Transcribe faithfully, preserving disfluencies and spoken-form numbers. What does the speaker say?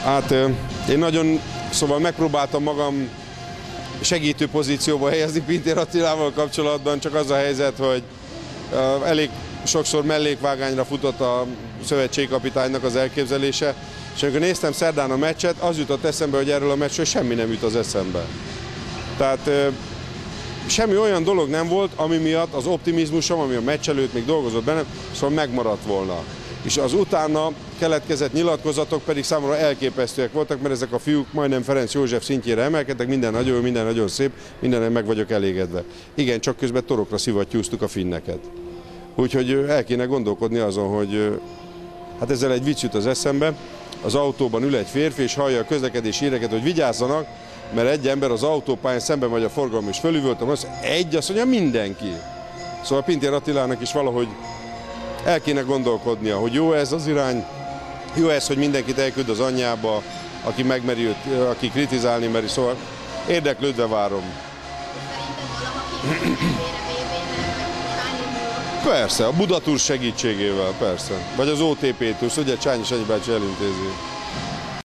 Hát én nagyon, szóval megpróbáltam magam segítő pozícióba helyezni Pintér Attilával kapcsolatban, csak az a helyzet, hogy elég sokszor mellékvágányra futott a szövetségkapitánynak az elképzelése, és amikor néztem szerdán a meccset, az jutott eszembe, hogy erről a meccsről semmi nem jut az eszembe. Tehát semmi olyan dolog nem volt, ami miatt az optimizmusom, ami a meccs előtt még dolgozott bennem, szóval megmaradt volna. És az utána keletkezett nyilatkozatok pedig számomra elképesztőek voltak, mert ezek a fiúk majdnem Ferenc József szintjére emelkedtek, minden nagyon jó, minden nagyon szép, mindenen meg vagyok elégedve. Igen, csak közben torokra szivattyúztuk a finneket. Úgyhogy el kéne gondolkodni azon, hogy hát ezzel egy vicc jut az eszembe, az autóban ül egy férfi és hallja a közlekedési híreket, hogy vigyázzanak, mert egy ember az autópályán szemben megy a forgalom, és fölüvöltem, azt egy, azt mondja mindenki. Szóval Pintér Attilának is valahogy el kéne gondolkodnia, hogy jó ez az irány, jó ez, hogy mindenkit elküld az anyjába, aki megmeri őt, aki kritizálni meri, szóval érdeklődve várom. Persze, a Buda Tour segítségével, persze. Vagy az o té pé Tour, ugye Csányi Sanyi bácsi elintézi.